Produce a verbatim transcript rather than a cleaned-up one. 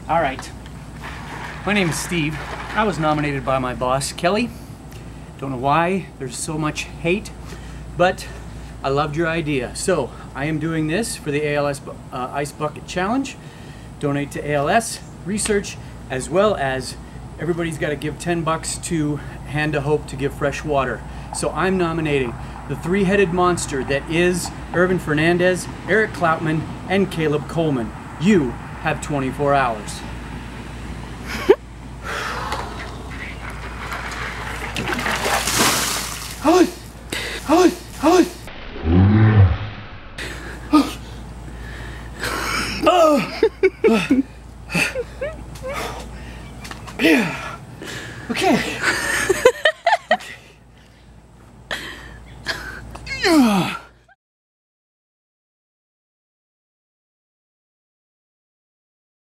All right. My name is Steve. I was nominated by my boss, Kelly. Don't know why there's so much hate, but I loved your idea. So I am doing this for the A L S uh, Ice Bucket Challenge. Donate to A L S research, as well as everybody's got to give ten bucks to Hand of Hope to give fresh water. So I'm nominating the three-headed monster that is Irvin Fernandez, Eric Klautman, and Caleb Coleman. You have twenty-four hours. Yeah.